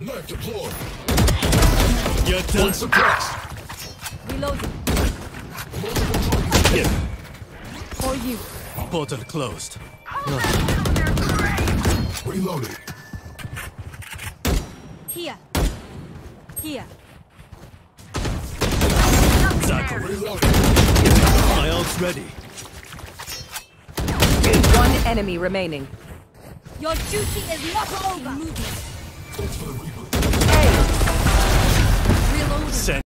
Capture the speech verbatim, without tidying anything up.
Knife deployed. You're done. One suppressed. Reloading. Yeah. For you. Portal closed. Reloading. Here. Here. Zachary. Reloading. My ult's ready. One enemy remaining. Your duty is not over. Thanks for the replay. A. Reloading. Send